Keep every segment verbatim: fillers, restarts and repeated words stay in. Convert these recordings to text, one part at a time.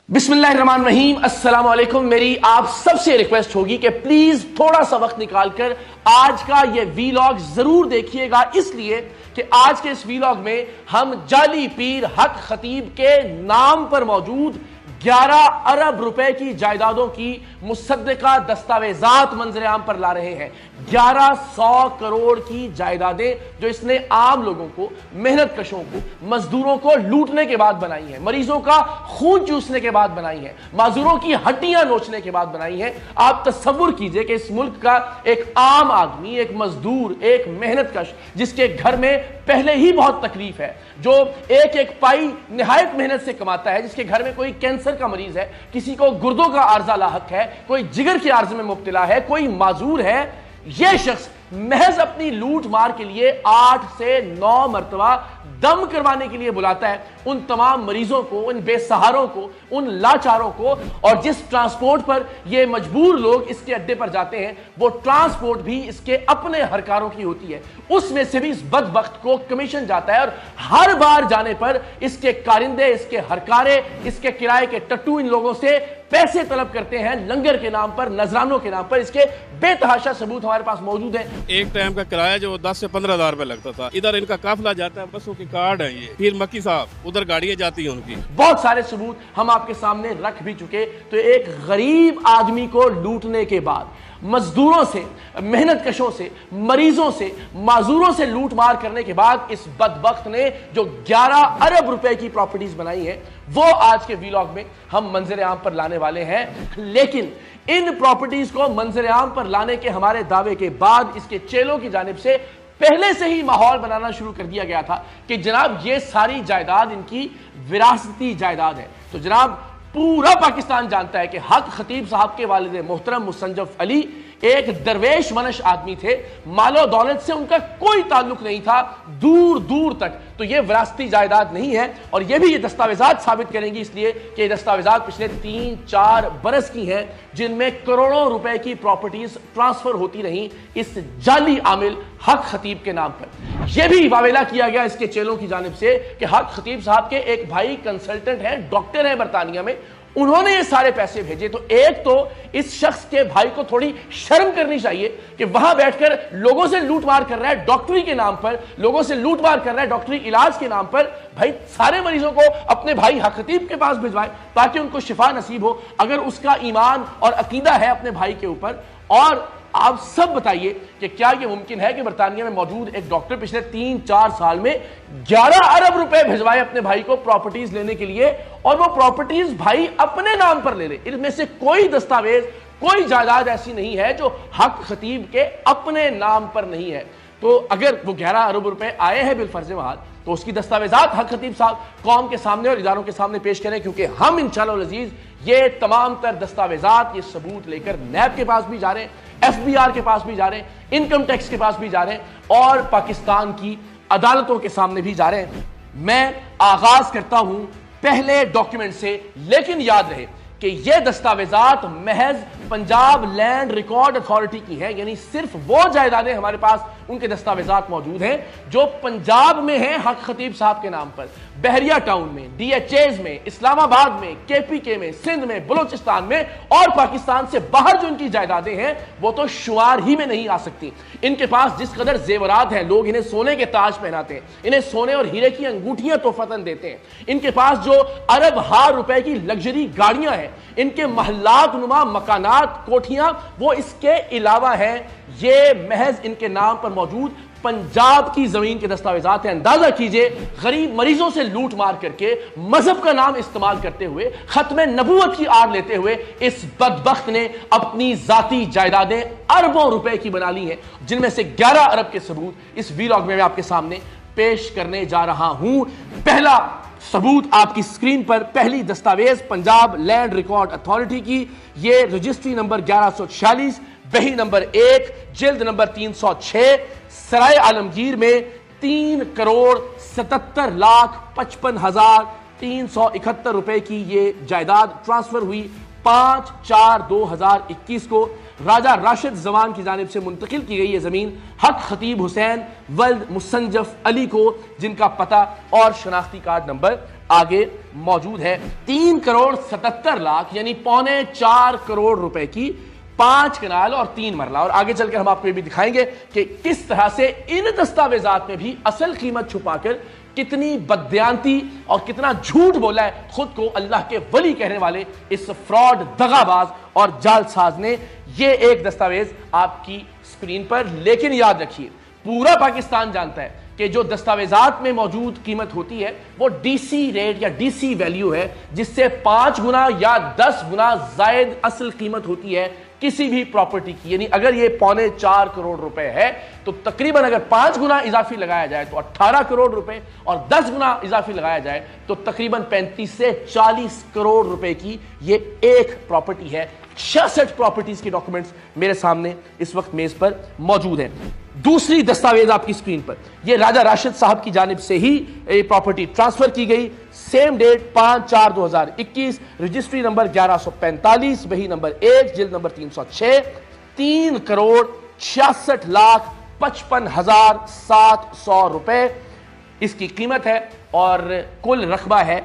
बिस्मिल्लाहिर्रहमानिर्रहीम, अस्सलाम वालेकुम। मेरी आप सबसे रिक्वेस्ट होगी कि प्लीज थोड़ा सा वक्त निकाल कर आज का ये वीलॉग जरूर देखिएगा, इसलिए कि आज के इस वीलॉग में हम जाली पीर हक खतीब के नाम पर मौजूद ग्यारह अरब रुपए की जायदादों की मुसद्दका दस्तावेजात मंजर आम पर ला रहे हैं। ग्यारह सौ करोड़ की जायदादें जो इसने आम लोगों को, मेहनत कशों को, मजदूरों को लूटने के बाद बनाई है, मरीजों का खून चूसने के बाद बनाई है, माजूरों की हड्डियां नोचने के बाद बनाई है। आप तसव्वुर कीजिए कि इस मुल्क का एक आम आदमी, एक मजदूर, एक मेहनत कश जिसके घर में पहले ही बहुत तकलीफ है, जो एक एक पाई निहायत मेहनत से कमाता है, जिसके घर में कोई कैंसर का मरीज है, किसी को गुर्दों का आर्जा लाहक है, कोई जिगर के आर्जे में मुब्तला है, कोई माजूर है, यह शख्स महज अपनी लूट मार के लिए आठ से नौ मरतबा दम करवाने के लिए बुलाता है उन तमाम मरीजों को, उन बेसहारों को, उन लाचारों को। और जिस ट्रांसपोर्ट पर ये मजबूर लोग इसके अड्डे पर जाते हैं, वो ट्रांसपोर्ट भी इसके अपने हरकारों की होती है, उसमें से भी इस बदबख्त को कमीशन जाता है। और हर बार जाने पर इसके कारिंदे, इसके हरकारे, इसके किराए के टट्टू इन लोगों से पैसे तलब करते हैं लंगर के नाम पर, नजरानों के नाम पर। इसके बेतहाशा सबूत हमारे पास मौजूद है। एक टाइम का किराया जो दस से पंद्रह हजार रुपए लगता था, इधर इनका काफिला जाता है, बसों के कार्ड है ये, फिर मक्की साहब उधर गाड़ियां जाती हैं उनकी। बहुत सारे सबूत हम आपके सामने रख भी चुके। तो एक गरीब आदमी को लूटने के बाद, मजदूरों से, मेहनत कशों से, मरीजों से, माजूरों से लूट मार करने के बाद इस बदबख्त ने जो ग्यारह अरब रुपए की प्रॉपर्टीज बनाई है, वो आज के वीलॉग में हम मंजर आम पर लाने वाले हैं। लेकिन इन प्रॉपर्टीज को मंजर आम पर लाने के हमारे दावे के बाद इसके चेलों की जानिब से पहले से ही माहौल बनाना शुरू कर दिया गया था कि जनाब ये सारी जायदाद इनकी विरासती जायदाद है। तो जनाब पूरा पाकिस्तान जानता है कि हक खतीब साहब के वालिद मोहतरम मुसंजफ अली एक दरवेश मनश आदमी थे, मालो दौलत से उनका कोई ताल्लुक नहीं था दूर दूर तक। तो ये विरासती जायदाद नहीं है, और ये भी ये दस्तावेजात साबित करेंगी, इसलिए कि ये दस्तावेजात पिछले तीन चार बरस की हैं, जिनमें करोड़ों रुपए की प्रॉपर्टीज ट्रांसफर होती रहीं इस जाली आमिल हक खतीब के नाम पर। यह भी वावेला किया गया इसके चेलों की जानिब से कि हक खतीब साहब के एक भाई कंसल्टेंट हैं, डॉक्टर हैं बरतानिया में, उन्होंने ये सारे पैसे भेजे। तो एक तो इस शख्स के भाई को थोड़ी शर्म करनी चाहिए कि वहां बैठकर लोगों से लूटमार कर रहा है डॉक्टरी के नाम पर, लोगों से लूटमार कर रहा है डॉक्टरी इलाज के नाम पर। भाई सारे मरीजों को अपने भाई हक खतीब के पास भिजवाए ताकि उनको शिफा नसीब हो, अगर उसका ईमान और अकीदा है अपने भाई के ऊपर। और आप सब बताइए कि क्या यह मुमकिन है कि बरतानिया में मौजूद एक डॉक्टर पिछले तीन चार साल में ग्यारह अरब रुपए भिजवाए अपने भाई को प्रॉपर्टीज लेने के लिए, और वो प्रॉपर्टीज भाई अपने नाम पर ले ले। इनमें से कोई दस्तावेज, कोई जायदाद ऐसी नहीं है जो हक खतीब के अपने नाम पर नहीं है। तो अगर वो ग्यारह अरब रुपए आए हैं बिलफर्ज महाल, तो उसकी दस्तावेजात हक खतीब साहब कौम के सामने और इदारों के सामने पेश करें, क्योंकि हम इंशाअल्लाह अज़ीज ये तमाम तर दस्तावेजात, ये सबूत लेकर नैब के पास भी जा रहे हैं, एफ बी आर के पास भी जा रहे हैं, इनकम टैक्स के पास भी जा रहे हैं, और पाकिस्तान की अदालतों के सामने भी जा रहे हैं। मैं आगाज करता हूं पहले डॉक्यूमेंट से, लेकिन याद रहे कि यह दस्तावेजात महज पंजाब लैंड रिकॉर्ड अथॉरिटी की है, यानी सिर्फ वो जायदादें हमारे पास उनके दस्तावेजात मौजूद हैं जो पंजाब में हैं हक खतीब साहब के नाम पर, बहरिया टाउन में, डी एच एज में, इस्लामाबाद में, के पी के में, सिंध में, बलूचिस्तान में, और पाकिस्तान से बाहर जो इनकी जायदादें हैं वो तो शुमार ही में नहीं आ सकती। इनके पास जिस कदर जेवरात हैं, लोग इन्हें सोने के ताज पहनाते हैं, इन्हें सोने और हीरे की अंगूठियां तोहफतन देते हैं, इनके पास जो अरब हार रुपए की लग्जरी गाड़ियां हैं, इनके महल्लात नुमा मकानात, कोठियां, वो इसके अलावा हैं। ये महज इनके नाम पर मौजूद पंजाब की जमीन के दस्तावेजात हैं। अंदाजा कीजिए, गरीब मरीजों से लूट मार करके, मजहब का नाम इस्तेमाल करते हुए, खत्मे नबूवत की आड़ लेते हुए इस बदबख्त ने अपनी जाती जायदादें अरबों रुपए की बना ली हैं, जिनमें से ग्यारह अरब के सबूत इस वीलॉग में मैं आपके सामने पेश करने जा रहा हूं। पहला सबूत आपकी स्क्रीन पर, पहली दस्तावेज पंजाब लैंड रिकॉर्ड अथॉरिटी की, ये रजिस्ट्री नंबर ग्यारह सौ छियालीस, बही नंबर एक, जिल्द नंबर तीन सौ छह, सराय आलमगीर में तीन करोड़ सतहत्तर लाख पचपन हजार तीन सौ इकहत्तर रुपए की ये जायदाद ट्रांसफर हुई पांच चार दो हजार इक्कीस को। राजा राशिद जवान की जानिब से मुंतकिल की गई ये जमीन हक खतीब हुसैन वल्द मुसंजफ अली को, जिनका पता और शनाख्ती कार्ड नंबर आगे موجود ہے تین کروڑ ستتر لاکھ یعنی پونے چار کروڑ روپے کی پانچ کنال اور تین مرلہ. اور آگے چل کر ہم آپ کو یہ بھی دکھائیں گے کہ کس طرح سے ان دستاویزات میں بھی اصل قیمت چھپا کر کتنی بددیانتی اور کتنا جھوٹ بولا ہے خود کو اللہ کے ولی کہنے والے اس فراڈ دغاباز اور جال ساز نے. یہ ایک دستاویز آپ کی سکرین پر، لیکن یاد رکھیے پورا پاکستان جانتا ہے کہ جو دستاویزات میں موجود قیمت ہوتی ہے وہ ڈی سی ریٹ یا ڈی سی ویلیو ہے، جس سے پانچ گنا یا دس گنا زائد اصل قیمت ہوتی ہے کسی بھی پراپرٹی کی. یعنی اگر یہ پونے چار کروڑ روپے ہے تو تقریباً اگر پانچ گنا اضافی لگایا جائے تو اٹھارہ کروڑ روپے، اور دس گنا اضافی لگایا جائے تو تقریباً پینتیس سے چالیس کروڑ روپے کی یہ ایک پراپرٹی ہے. چھیاسٹھ پراپرٹیز کے ڈاکومنٹس میرے سامنے اس وقت میز پر موجود ہیں. دوسری دستاویز آپ کی سکرین پر، یہ راجہ راشد صاحب کی جانب سے ہی یہ پراپرٹی ٹرانسفر کی گئی. سیم ڈیٹ پانچ چار دو ہزار اکیس، رجسٹری نمبر گیارہ سو پینتالیس، بہی نمبر ایک، جلد نمبر تین سو چھ. تین کروڑ چھیاسٹھ لاکھ پچپن ہزار سات سو روپے اس کی قیمت ہے، اور کل رقبہ ہے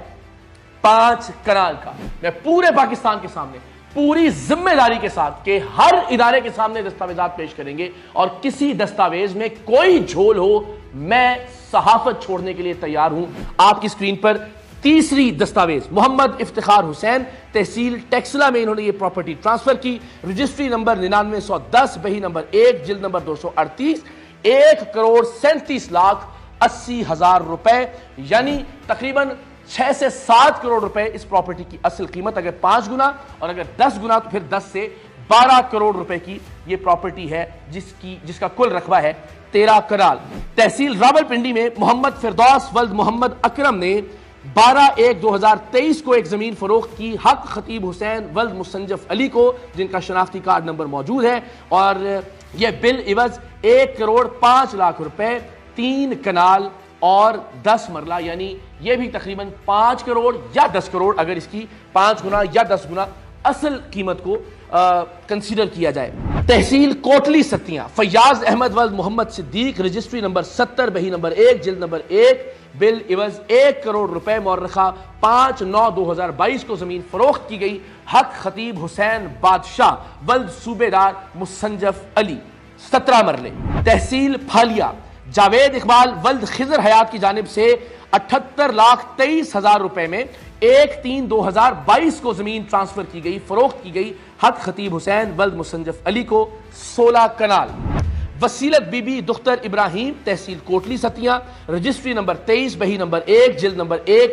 پانچ کنال کا. میں پورے پاکستان کے سامنے پوری ذمہ داری کے ساتھ کہ ہر ادارے کے سامنے دستاویزات پیش کریں گے، اور کسی دستاویز میں کوئی جھول ہو میں صحافت چھوڑنے کے لیے تیار ہوں. آپ کی سکرین پر تیسری دستاویز، محمد افتخار حسین، تحصیل ٹیکسلا میں انہوں نے یہ پراپرٹی ٹرانسفر کی. رجسٹری نمبر ننانوے سو دس، بہی نمبر ایک، جلد نمبر دو سو اڑتیس. ایک کروڑ سینتیس لاکھ اسی ہزار روپے یعنی تقریباً چھ سے سات کروڑ روپے اس پراپرٹی کی اصل قیمت. اگر پانچ گنا اور اگر دس گنا تو پھر دس سے بارہ کروڑ روپے کی یہ پراپرٹی ہے، جس کی جس کا کل رقبہ ہے تیرہ کنال. تحصیل راول پنڈی میں محمد فردوس ولد محمد اکرم نے بارہ ایک دو ہزار تیئیس کو ایک زمین فروخت کی حق خطیب حسین ولد مسنجف علی کو، جن کا شناختی کارڈ نمبر موجود ہے، اور یہ بل عوض ایک کروڑ پانچ لاکھ روپے، تین کنال اور دس مرلہ، یعنی یہ بھی تقریباً پانچ کروڑ یا دس کروڑ اگر اس کی پانچ گنا یا دس گنا اصل قیمت کو کنسیڈر کیا جائے. تحصیل کوٹلی ستیاں، فیاض احمد ولد محمد صدیق، رجسٹری نمبر ستر، بہی نمبر ایک، جلد نمبر ایک، بل عوض ایک کروڑ روپے، مورخہ پانچ نو دو ہزار بائیس کو زمین فروخت کی گئی حق خطیب حسین بادشاہ ولد صوبے دار مسنجف علی، سترہ مرلے. تحصیل پھالیا، جاوید اقبال ولد خضر حیات کی جانب سے اٹھتر لاکھ تیئیس ہزار روپے میں ایک تین دو ہزار بائیس کو زمین ٹرانسفر کی گئی، فروخت کی گئی حق خطیب حسین ولد مسنجف علی کو، سولہ کنال. وسیلت بی بی دختر ابراہیم، تحصیل کوٹلی ستیاں، رجسٹری نمبر تیئیس، بہی نمبر ایک، جلد نمبر ایک،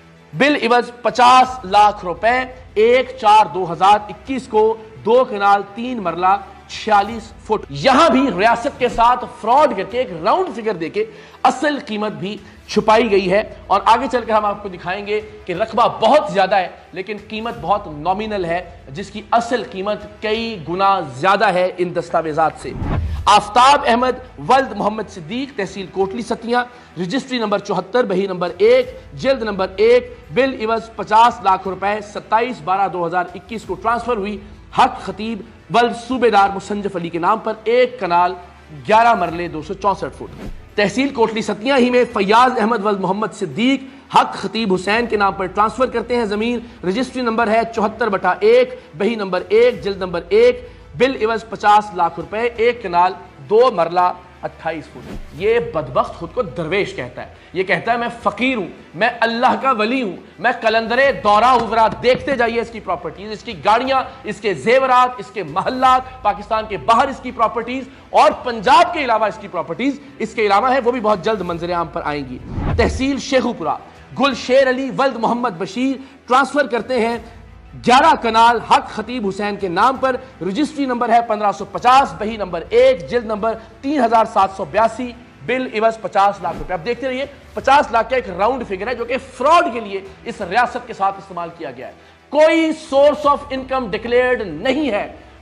بل عوض پچاس لاکھ روپے، ایک چار دو ہزار اکیس کو، دو کنال تین مرلہ چھیالیس فٹ. یہاں بھی ریاست کے ساتھ فراڈ کر کے ایک راؤنڈ فگر دے کے اصل قیمت بھی چھپائی گئی ہے. اور آگے چل کر ہم آپ کو دکھائیں گے کہ رقبہ بہت زیادہ ہے لیکن قیمت بہت نامینل ہے، جس کی اصل قیمت کئی گنا زیادہ ہے ان دستاویزات سے. آفتاب احمد ولد محمد صدیق، تحصیل کوٹلی ستیاں، رجسٹری نمبر چوہتر، بہی نمبر ایک، جلد نمبر ایک، بل عوض پچاس لاکھ روپے، ستائیس بارہ دو ہزار اکیس کو ٹرانسفر ہوئی حق خطیب ولد صوبے دار مسنجف علی کے نام پر، ایک کنال گیارہ مرلے دو سو چونسٹھ فٹ. تحصیل کوٹلی ستیاں ہی میں فیاض احمد ولد محمد صدیق حق خطیب حسین کے نام پر ٹرانسفر کرتے ہیں زمین. رجسٹری نمبر ہے چوہتر بٹا ایک، بہی نمبر ایک، جلد نمبر ایک، بل عوض پچاس لاکھ روپے، ایک کنال دو مرلہ اٹھائیس فٹ. یہ بدبخت خود کو درویش کہتا ہے، یہ کہتا ہے میں فقیر ہوں، میں اللہ کا ولی ہوں، میں کلندر دورہ ہوں. ذرا دیکھتے جائیے اس کی پراپرٹیز، اس کی گاڑیاں، اس کے زیورات، اس کے محلات، پاکستان کے باہر اس کی پراپرٹیز اور پنجاب کے علاوہ اس کی پراپرٹیز اس کے علاوہ ہے، وہ بھی بہت جلد منظر عام پر آئیں گی. تحصیل شیخو پورہ، گل شیر علی ولد محمد بشیر ٹرانسفر کرتے ہیں گیارہ کنال حق خطیب حسین کے نام پر. رجسٹری نمبر ہے پندرہ سو پچاس، بہی نمبر ایک، جلد نمبر تین ہزار سات سو بیاسی، بل عوض پچاس لاکھ روپے. اب دیکھتے رہیے، پچاس لاکھ کا ایک راؤنڈ فگر ہے جو کہ فراڈ کے لیے اس ریاست کے ساتھ استعمال کیا گیا ہے. کوئی سورس آف انکم ڈکلیئرڈ نہیں ہے.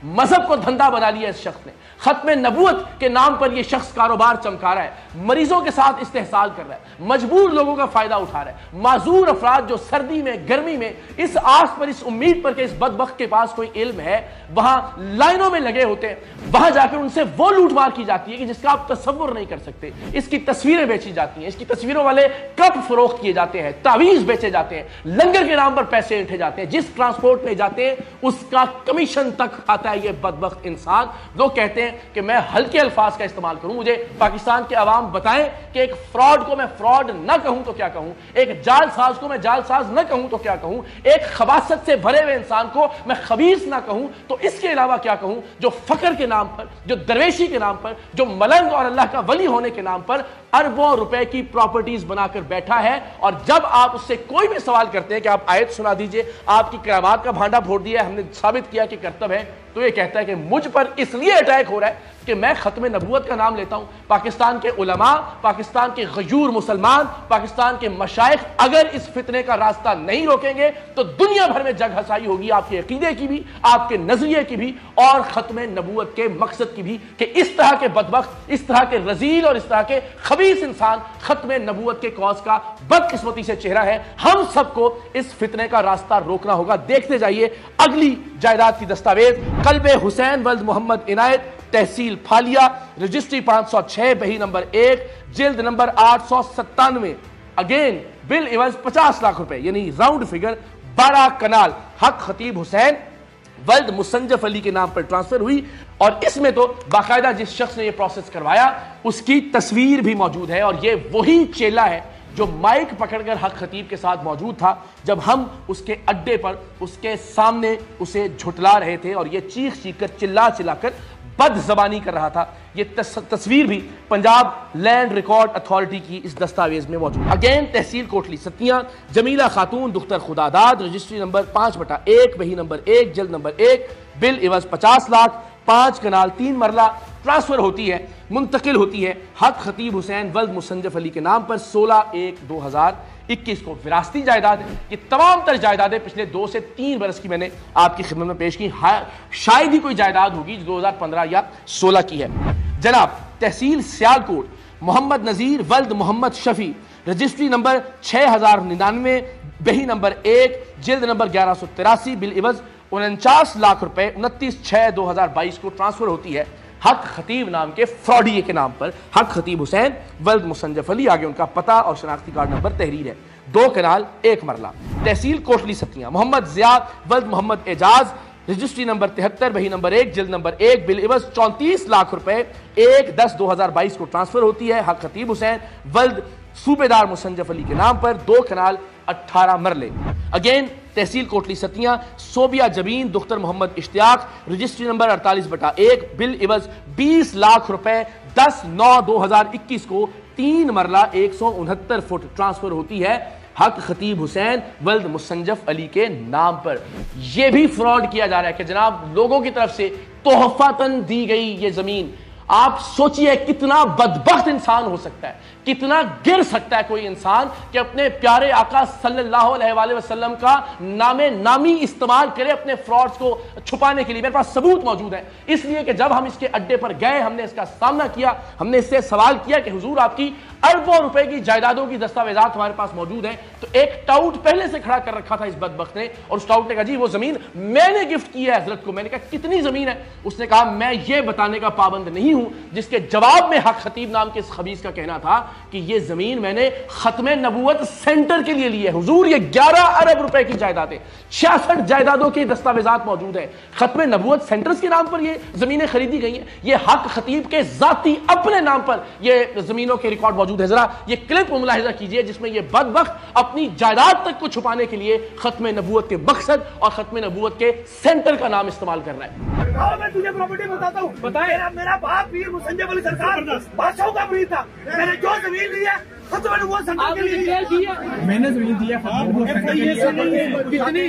مذہب کو دھندا بنا لیا اس شخص نے، ختم نبوت کے نام پر یہ شخص کاروبار چمکا رہا ہے، مریضوں کے ساتھ استحصال کر رہا ہے، مجبور لوگوں کا فائدہ اٹھا رہا ہے، معذور افراد جو سردی میں گرمی میں اس آس پر، اس امید پر کہ اس بدبخت کے پاس کوئی علم ہے، وہاں لائنوں میں لگے ہوتے ہیں، وہاں جا کر ان سے وہ لوٹ مار کی جاتی ہے کہ جس کا آپ تصور نہیں کر سکتے۔ اس کی تصویریں بیچی جاتی ہیں، اس کی تصویروں والے کپ فروخت کیے جاتے ہیں، تعویذ بیچے جاتے ہیں، لنگر کے نام پر پیسے اٹھے جاتے ہیں، جس ٹرانسپورٹ میں جاتے ہیں اس کا کمیشن تک کھاتا ہے یہ بدبخت انسان۔ لوگ کہتے ہیں کہ میں ہلکے الفاظ کا استعمال کروں، مجھے پاکستان کے عوام بتائیں کہ ایک فراڈ کو میں فراڈ نہ کہوں تو کیا کہوں، ایک جال ساز کو میں جال ساز نہ کہوں تو کیا کہوں، ایک خباثت سے بھرے ہوئے انسان کو میں خبیث نہ کہوں تو اس کے علاوہ کیا کہوں، جو فقر کے نام پر، جو درویشی کے نام پر، جو ملنگ اور اللہ کا ولی ہونے کے نام پر اربوں روپے کی پراپرٹیز بنا کر بیٹھا ہے۔ اور جب آپ اس سے کوئی بھی سوال کرتے ہیں کہ آپ آیت سنا دیجئے، آپ کی کرامات کا بھانڈا پھوڑ دیا ہے، ہم نے ثابت کیا کہ کرتب ہے، تو یہ کہتا ہے کہ مجھ پر اس لیے اٹیک ہو رہا ہے کہ میں ختم نبوت کا نام لیتا ہوں۔ پاکستان کے علماء، پاکستان کے غیور مسلمان، پاکستان کے مشائخ اگر اس فتنے کا راستہ نہیں روکیں گے تو دنیا بھر میں جگ ہسائی ہوگی، آپ کے عقیدے کی بھی، آپ کے نظریے کی بھی، اور ختم نبوت کے مقصد کی بھی، کہ اس طرح کے بدبخت، اس طرح کے رذیل اور اس طرح کے خبیث انسان ختم نبوت کے کاز کا بدقسمتی سے چہرہ ہے۔ ہم سب کو اس فتنے کا راستہ روکنا ہوگا۔ دیکھتے جائیے اگلی جائیداد کی دستاویز، قلب حسین ولد محمد عنایت، تحصیل پھالیا، رجسٹری پانچ سو چھ، بہی نمبر ایک، جلد نمبر آٹھ سو ستانوے، اگین بل ایوز پچاس لاکھ روپے، یعنی راؤنڈ فگر بارہ کنال، حق خطیب حسین ولد مسنجف علی کے نام پر ٹرانسفر ہوئی۔ اور اس میں تو باقاعدہ جس شخص نے یہ پروسیس کروایا اس کی تصویر بھی موجود ہے، اور یہ وہی چیلا ہے جو مائک پکڑ کر حق خطیب کے ساتھ موجود تھا جب ہم اس کے اڈے پر اس کے سامنے اسے جھٹلا رہے تھے، اور یہ چیخ چیخ کر چلا چلا کر بد زبانی کر رہا تھا۔ یہ تصویر بھی پنجاب لینڈ ریکارڈ اتھارٹی کی اس دستاویز میں موجود۔ اگین تحصیل کوٹلی ستیاں، جمیلہ خاتون دختر خداداد، رجسٹری نمبر پانچ بٹا ایک، بہی نمبر ایک، جلد نمبر ایک، بل ایوز پچاس لاکھ، پانچ کنال تین مرلہ، ٹرانسفر ہوتی ہے، منتقل ہوتی ہے حق خطیب حسین ولد مسنجف علی کے نام پر سولہ ایک دو ہزار اکیس کو۔ وراثتی جائیداد ہے، یہ تمام تر جائیدادیں پچھلے دو سے تین برس کی میں نے آپ کی خدمت میں پیش کی، شاید ہی کوئی جائیداد ہوگی جو دو ہزار پندرہ یا سولہ کی ہے۔ جناب تحصیل سیالکوٹ، محمد نذیر ولد محمد شفیع، رجسٹری نمبر چھ ہزار ننانوے، بہی نمبر ایک، جلد نمبر گیارہ سو تراسی، بل عوض انچاس لاکھ روپے، انتیس چھ دو ہزار بائیس کو ٹرانسفر ہوتی ہے حق خطیب نام کے فراڈیے کے نام پر، حق خطیب حسین ولد مسنجف علی، آگے ان کا پتہ اور شناختی کارڈ نمبر تحریر ہے، دو کنال ایک مرلہ۔ تحصیل کوٹلی ستیاں، محمد زیاد ولد محمد اعجاز، رجسٹری نمبر تہتر، بہی نمبر ایک، جلد نمبر ایک، بل عوض چونتیس لاکھ روپے، ایک دس دو ہزار بائیس کو ٹرانسفر ہوتی ہے حق خطیب حسین ولد صوبیدار مسنجف علی کے نام پر، دو کنال اٹھارہ مرلے۔ اگین تحصیل کوٹلی ستیاں، صوبیہ جبین دختر محمد اشتیاق، رجسٹری نمبر اڑتالیس بٹا ایک، بل عوض بیس لاکھ روپے، دس نو دو ہزار اکیس کو تین مرلہ ایک سو انہتر فٹ ٹرانسفر ہوتی ہے حق خطیب حسین ولد مسنجف علی کے نام پر۔ یہ بھی فراڈ کیا جا رہا ہے کہ جناب لوگوں کی طرف سے تحفتاً دی گئی یہ زمین، آپ سوچئے کتنا بدبخت انسان ہو سکتا ہے، کتنا گر سکتا ہے کوئی انسان کہ اپنے پیارے آقا صلی اللہ علیہ وآلہ وسلم کا نام نامی استعمال کرے اپنے فراڈز کو چھپانے کے لیے۔ میرے پاس ثبوت موجود ہے، اس لیے کہ جب ہم اس کے اڈے پر گئے، ہم نے اس کا سامنا کیا، ہم نے اس سے سوال کیا کہ حضور آپ کی اربوں روپے کی جائیدادوں کی دستاویزات ہمارے پاس موجود ہیں، تو ایک ٹاؤٹ پہلے سے کھڑا کر رکھا تھا اس بدبخت نے، اور اس ٹاؤٹ نے کہا جی وہ زمین میں نے گفٹ کی ہے حضرت کو۔ میں نے کہا کتنی زمین ہے؟ اس نے کہا میں یہ بتانے کا پابند نہیں ہوں، جس کے جواب میں حق خطیب نام کے اس خبیث کا کہنا تھا کہ یہ زمین میں نے ختم نبوت سینٹر کے لیے لی ہے۔ حضور یہ گیارہ ارب روپے کی جائیدادیں، چھیاسٹھ جائیدادوں کی دستاویزات موجود ہیں، ختم نبوت سینٹرز کے نام پر یہ زمینیں خریدی گئی ہیں، یہ حق خطیب کے ذاتی اپنے نام پر یہ زمینوں کے ریکارڈ موجود ہے۔ ذرا یہ کلپ ملاحظہ کیجئے جس میں یہ بدبخت اپنی جائیداد تک کو چھپانے کے لیے ختم نبوت کے مقصد اور ختم نبوت کے سینٹر کا نام استعمال کر رہا ہے۔ میں تجھے پراپرٹی بتاتا ہوں، بتائے میرا باپ پیر مسنجف علی سرکار بادشاہوں کا پیر تھا، میں نے جو زمین لی ہے ختم نبوت سینٹر کے لیے، میں نے زمین دی ہے ختم نبوت سینٹر کے لیے۔ کتنی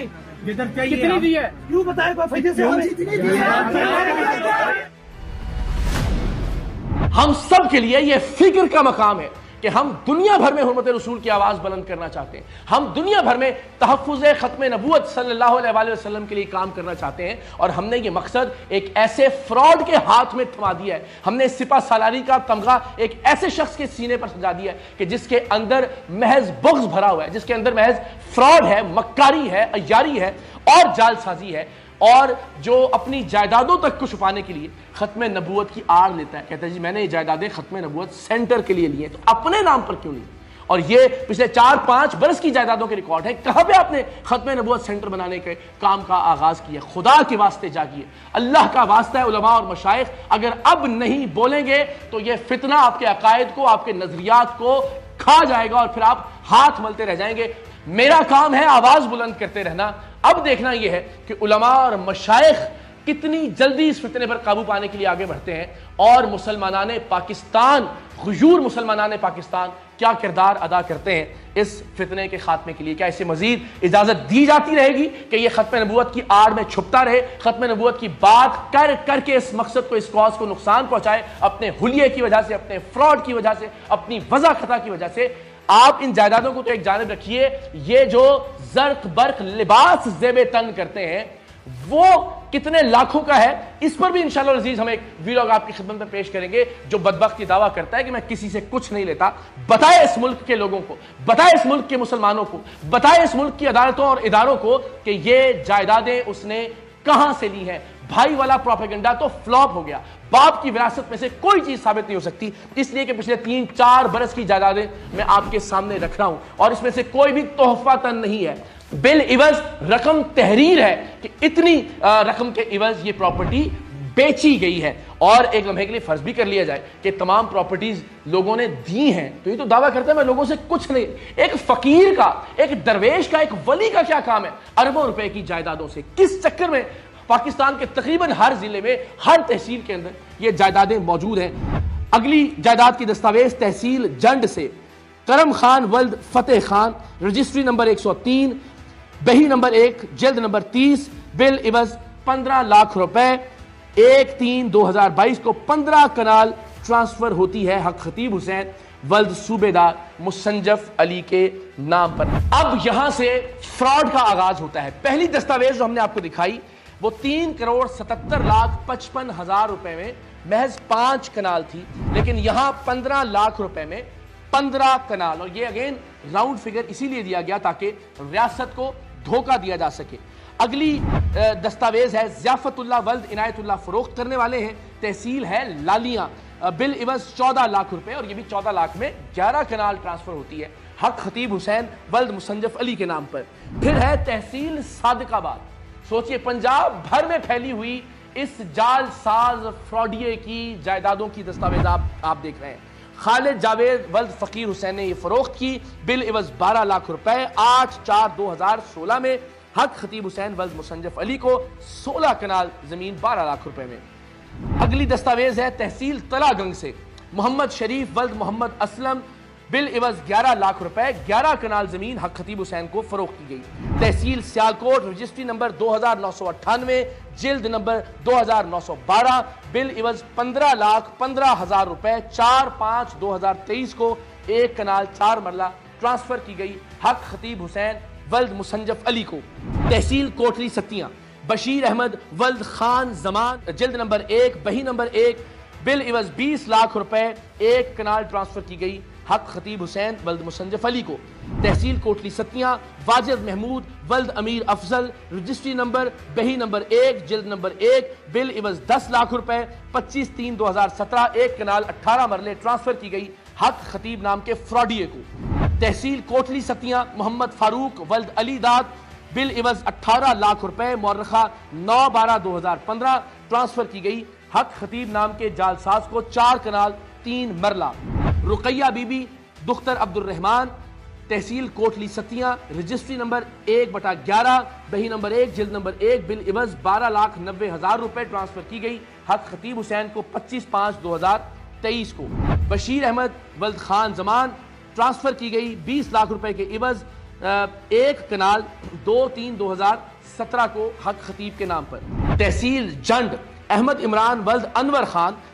کتنی دی ہے؟ کیوں بتائے کوئی فائدے سے جتنی دی ہے۔ ہم سب کے لیے یہ فکر کا مقام ہے کہ ہم دنیا بھر میں حرمت رسول کی آواز بلند کرنا چاہتے ہیں، ہم دنیا بھر میں تحفظ ختم نبوت صلی اللہ علیہ وآلہ وسلم کے لیے کام کرنا چاہتے ہیں، اور ہم نے یہ مقصد ایک ایسے فراڈ کے ہاتھ میں تھما دیا ہے، ہم نے سپہ سالاری کا تمغہ ایک ایسے شخص کے سینے پر سجا دیا ہے کہ جس کے اندر محض بغض بھرا ہوا ہے، جس کے اندر محض فراڈ ہے، مکاری ہے، عیاری ہے اور جال سازی ہے، اور جو اپنی جائیدادوں تک کو چھپانے کے لیے ختم نبوت کی آڑ لیتا ہے، کہتا ہے جی میں نے یہ جائیدادیں ختم نبوت سینٹر کے لیے لی ہیں، تو اپنے نام پر کیوں نہیں؟ اور یہ پچھلے چار پانچ برس کی جائیدادوں کے ریکارڈ ہے، کہاں پہ آپ نے ختم نبوت سینٹر بنانے کے کام کا آغاز کیا؟ خدا کے واسطے جاگیے، اللہ کا واسطہ ہے علماء اور مشائخ، اگر اب نہیں بولیں گے تو یہ فتنہ آپ کے عقائد کو، آپ کے نظریات کو کھا جائے گا اور پھر آپ ہاتھ ملتے رہ جائیں گے۔ میرا کام ہے آواز بلند کرتے رہنا، اب دیکھنا یہ ہے کہ علماء اور مشائخ کتنی جلدی اس فتنے پر قابو پانے کے لیے آگے بڑھتے ہیں، اور مسلمانان پاکستان، غیور مسلمانان پاکستان کیا کردار ادا کرتے ہیں اس فتنے کے خاتمے کے لیے۔ کیا اسے مزید اجازت دی جاتی رہے گی کہ یہ ختم نبوت کی آڑ میں چھپتا رہے، ختم نبوت کی بات کر کر کے اس مقصد کو، اس کاز کو نقصان پہنچائے، اپنے حلیے کی وجہ سے، اپنے فراڈ کی وجہ سے، اپنی وضع خطا کی وجہ سے؟ آپ ان جائیدادوں کو تو ایک جانب رکھیے، یہ جو زرق برق لباس زیب تن کرتے ہیں وہ کتنے لاکھوں کا ہے، اس پر بھی انشاءاللہ العزیز ہم ایک ویلاگ آپ کی خدمت میں پیش کریں گے۔ جو بدبخت یہ دعویٰ کرتا ہے کہ میں کسی سے کچھ نہیں لیتا، بتائے اس ملک کے لوگوں کو، بتائے اس ملک کے مسلمانوں کو، بتائے اس ملک کی عدالتوں اور اداروں کو کہ یہ جائیدادیں اس نے کہاں سے لی ہیں۔ بھائی والا پروپیگنڈا تو فلاپ ہو گیا، باپ کی وراثت میں سے کوئی چیز ثابت نہیں ہو سکتی، اس لیے کہ پچھلے تین چار برس کی جائیدادیں میں آپ کے سامنے رکھ رہا ہوں، اور اس میں سے کوئی بھی تحفہ تن نہیں ہے، بل عوض رقم تحریر ہے کہ اتنی رقم کے عوض یہ پراپرٹی بیچی گئی ہے۔ اور ایک لمحے کے لیے فرض بھی کر لیا جائے کہ تمام پراپرٹیز لوگوں نے دی ہیں، تو یہ تو دعویٰ کرتا ہے میں لوگوں سے کچھ نہیں۔ ایک فقیر کا، ایک درویش کا، ایک ولی کا کیا کام ہے اربوں روپے کی جائیدادوں سے؟ کس چکر میں پاکستان کے تقریباً ہر ضلع میں، ہر تحصیل کے اندر یہ جائیدادیں موجود ہیں؟ اگلی جائیداد کی دستاویز تحصیل جنڈ سے کرم خان ولد فتح خان، رجسٹری نمبر ایک سو تین، بہی نمبر ایک، جلد نمبر تیس، بل عوض پندرہ لاکھ روپے، ایک تین دو ہزار بائیس کو پندرہ کنال ٹرانسفر ہوتی ہے حق خطیب حسین ولد صوبے دار مسنجف علی کے نام پر۔ اب یہاں سے فراڈ کا آغاز ہوتا ہے۔ پہلی دستاویز جو ہم نے آپ کو دکھائی وہ تین کروڑ ستتر لاکھ پچپن ہزار روپے میں محض پانچ کنال تھی، لیکن یہاں پندرہ لاکھ روپے میں پندرہ کنال، اور یہ اگین راؤنڈ فگر اسی لیے دیا گیا تاکہ ریاست کو دھوکہ دیا جا سکے۔ اگلی دستاویز ہے ضیافت اللہ ولد عنایت اللہ، فروخت کرنے والے ہیں، تحصیل ہے لالیاں، بل عوض چودہ لاکھ روپے، اور یہ بھی چودہ لاکھ میں گیارہ کنال ٹرانسفر ہوتی ہے حق خطیب حسین ولد مسنجف علی کے نام پر۔ پھر ہے تحصیل صادق آباد، سوچئے پنجاب بھر میں پھیلی ہوئی اس جال ساز فراڈیے کی جائیدادوں کی دستاویز آپ دیکھ رہے ہیں۔ خالد جاوید ولد فقیر حسین نے یہ فروخت کی، بل عوض بارہ لاکھ روپے، آٹھ چار دو ہزار سولہ میں حق خطیب حسین ولد مسنجف علی کو سولہ کنال زمین بارہ لاکھ روپے میں۔ اگلی دستاویز ہے تحصیل تلا گنگ سے محمد شریف ولد محمد اسلم، بل عوض گیارہ لاکھ روپے، گیارہ کنال زمین حق خطیب حسین کو فروخت کی گئی۔ تحصیل سیالکوٹ، رجسٹری نمبر دو ہزار نو سو اٹھانوے، جلد نمبر دو ہزار نو سو بارہ، بل عوض پندرہ لاکھ پندرہ ہزار روپے، چار پانچ دو ہزار تیئیس کو ایک کنال چار مرلہ ٹرانسفر کی گئی حق خطیب حسین ولد مسنجف علی کو۔ تحصیل کوٹلی ستیاں، بشیر احمد ولد خان زمان، جلد نمبر ایک، بہی نمبر ایک، بل عوض بیس لاکھ روپے، ایک کنال ٹرانسفر کی گئی حق خطیب حسین ولد مسنجف علی کو۔ تحصیل کوٹلی ستیاں، واجد محمود ولد امیر افضل، رجسٹری نمبر بہی نمبر ایک، جلد نمبر ایک، بل عوض دس لاکھ روپے، پچیس تین دو ہزار سترہ، ایک کنال اٹھارہ مرلے ٹرانسفر کی گئی حق خطیب نام کے فراڈیے کو۔ تحصیل کوٹلی ستیاں، محمد فاروق ولد علی داد، بل عوض اٹھارہ لاکھ روپے، مورخہ نو بارہ دو ہزار پندرہ ٹرانسفر کی گئی حق خطیب نام کے جالساز کو، چار کنال تین مرلہ۔ رقیہ بی بی دختر عبد الرحمن، تحصیل کوٹلی ستیاں، رجسٹری نمبر ایک بٹا گیارہ، بہی نمبر ایک، جلد نمبر ایک، بل عوض بارہ لاکھ نبے ہزار روپے ٹرانسفر کی گئی حق خطیب حسین کو، پچیس پانچ دو ہزار تیئیس کو۔ بشیر احمد ولد خان زمان، ٹرانسفر کی گئی بیس لاکھ روپے کے عوض ایک کنال دو تین دو ہزار سترہ کو حق خطیب کے نام پر۔ تحصیل جنڈ، احمد عمران ولد انور خان،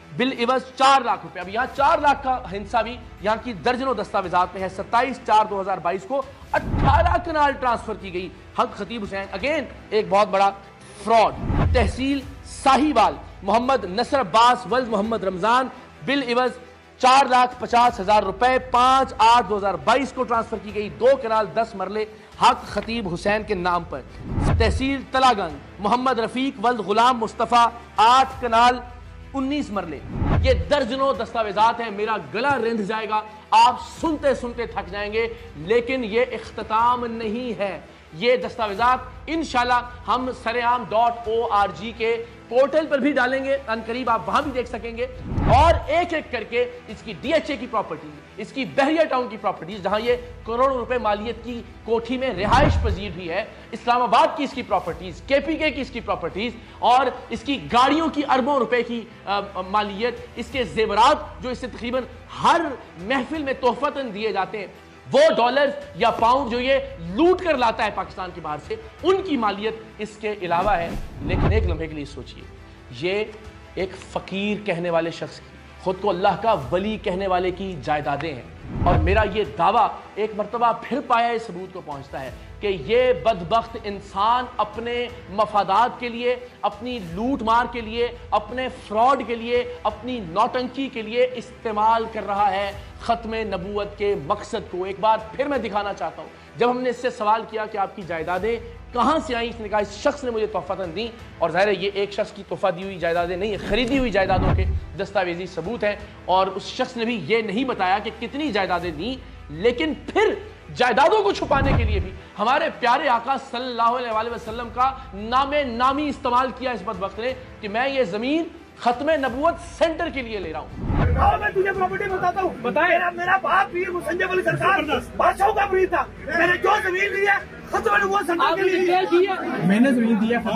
बिल इवज चार लाख रुपए। अब यहाँ चार लाख का हिस्सा भी यहाँ की दर्जनों दस्तावेजात में है। सत्ताईस चार दो हजार बाईस को अठारह कनाल ट्रांसफर की गई हक खतीब हुसैन। अगेन एक बहुत बड़ा फ्रॉड। तहसील साहिवाल मोहम्मद नसर अब्बास वल्द मोहम्मद रमजान, बिल इवज चार लाख पचास हजार रुपए पांच आठ दो हजार बाईस को ट्रांसफर की गई। दो कनाल दस मरले हक खतीब हुसैन के नाम पर। तहसील तलागंज मोहम्मद रफीक वल्द गुलाम मुस्तफा, आठ कनाल उन्नीस मरले। ये दर्जनों दस्तावेजात हैं, मेरा गला रिंध जाएगा, आप सुनते सुनते थक जाएंगे, लेकिन ये इख्तिताम नहीं है। ये दस्तावेजात इंशाल्लाह हम सरेआम डॉट ओ आर जी के पोर्टल पर भी डालेंगे, अनकरीब आप वहां भी देख सकेंगे। और एक एक करके इसकी डी एच ए की प्रॉपर्टीज, इसकी बहरिया टाउन की प्रॉपर्टीज जहां ये करोड़ों रुपए मालियत की कोठी में रिहाइश पजीर भी है, इस्लामाबाद की इसकी प्रॉपर्टीज, के पी के की इसकी प्रॉपर्टीज, और इसकी गाड़ियों की अरबों रुपए की आ, मालियत, इसके जेवरात जो इससे तकरीबन हर महफिल में तोहफतन दिए जाते हैं, वो डॉलर या पाउंड जो ये लूट कर लाता है पाकिस्तान के बाहर से, उनकी मालियत इसके अलावा है। लेकिन एक लम्हे के लिए सोचिए, ये एक फकीर कहने वाले शख्स की, खुद को अल्लाह का वली कहने वाले की जायदादें हैं। और मेरा ये दावा एक मर्तबा फिर पाया इस सबूत को पहुंचता है कि ये बदबख्त इंसान अपने मफादात के लिए, अपनी लूट मार के लिए, अपने फ्रॉड के लिए, अपनी नौटंकी के लिए इस्तेमाल कर रहा है ख़त्म नबूवत के मकसद को। एक बार फिर मैं दिखाना चाहता हूँ, जब हमने इससे सवाल किया कि आपकी जायदादें कहाँ से आई, इसने कहा इस शख्स ने मुझे तोहफतन दी। और ज़ाहिर है ये एक शख्स की तोहफा दी हुई जायदादें नहीं, खरीदी हुई जायदादों के दस्तावेजी सबूत हैं। और उस शख्स ने भी ये नहीं बताया कि कितनी जायदादें दी, लेकिन फिर जायदादों को छुपाने के लिए भी हमारे प्यारे आका सल्लल्लाहु अलैहि वसल्लम का नामे नामी इस्तेमाल किया इस बदबख्त ने कि मैं ये जमीन खत्म नबूवत सेंटर के लिए ले रहा हूँ। मैं तुझे प्रॉपर्टी बताता हूँ। बताएं। मेरा मेरा बाप पीर मुसंजब अली सरकार बादशाहों का मुरीद था। मैंने जो जमीन ली है खत्म नबूवत सेंटर के लिए क्या किया? मैंने जमीन दी है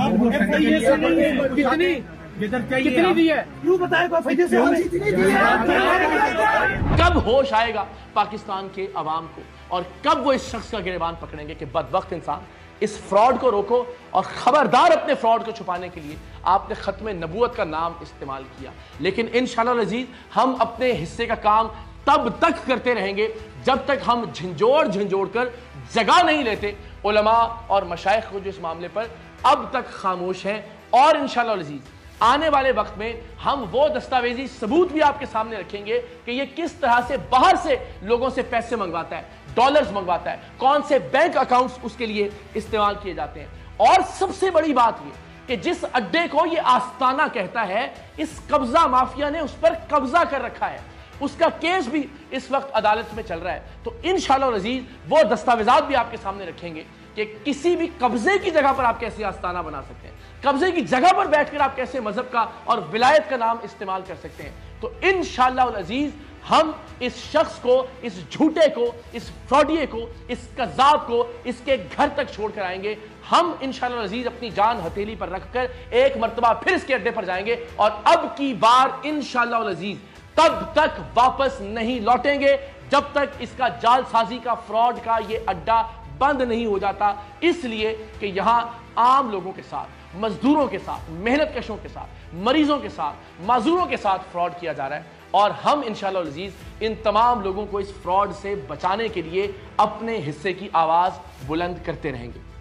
कितनी कितनी दी है? क्यों बताए फायदे से कब होश आएगा पाकिस्तान के अवाम को, और कब वो इस शख्स का गिरबान पकड़ेंगे कि बदबख्त इंसान, इस फ्रॉड को रोको। और खबरदार अपने फ्रॉड को छुपाने के लिए आपने खत्म नबूवत का नाम इस्तेमाल किया। लेकिन इंशाअल्लाह अज़ीज़ हम अपने हिस्से का काम तब तक करते रहेंगे जब तक हम झंझोड़ झंझोड़ कर जगह नहीं लेते। उलमा और मशाइख को जो इस मामले पर अब तक खामोश हैं, और इंशाअल्लाह अज़ीज़ आने वाले वक्त में हम वो दस्तावेजी सबूत भी आपके सामने रखेंगे कि ये किस तरह से बाहर से लोगों से पैसे मंगवाता है, डॉलर्स मंगवाता है, कौन से बैंक अकाउंट्स उसके लिए इस्तेमाल किए जाते हैं। और सबसे बड़ी बात ये कि जिस अड्डे को ये आस्ताना कहता है, इस कब्जा माफिया ने उस पर कब्जा कर रखा है, उसका केस भी इस वक्त अदालत में चल रहा है। तो इंशाअल्लाह अज़ीज़ वो दस्तावेजात भी आपके सामने रखेंगे कि किसी भी कब्जे की जगह पर आप कैसे आस्ताना बना सकते हैं, कब्जे की जगह पर बैठकर आप कैसे मजहब का और विलायत का नाम इस्तेमाल कर सकते हैं। तो इंशाअल्लाह अज़ीज़ हम इस शख्स को, इस झूठे को, इस फ्रॉडिये को, इस कज़ाब को इसके घर तक छोड़ कर आएंगे। हम इंशाअल्लाह अज़ीज़ अपनी जान हथेली पर रखकर एक मर्तबा फिर इसके अड्डे पर जाएंगे, और अब की बार इंशाअल्लाह अज़ीज़ तब तक वापस नहीं लौटेंगे जब तक इसका जालसाजी का, फ्रॉड का ये अड्डा बंद नहीं हो जाता। इसलिए कि यहां आम लोगों के साथ, मजदूरों के साथ, मेहनत कशों के साथ, मरीजों के साथ, माजूरों के साथ फ्रॉड किया जा रहा है। और हम इंशाअल्लाह अज़ीज़ इन तमाम लोगों को इस फ्रॉड से बचाने के लिए अपने हिस्से की आवाज बुलंद करते रहेंगे।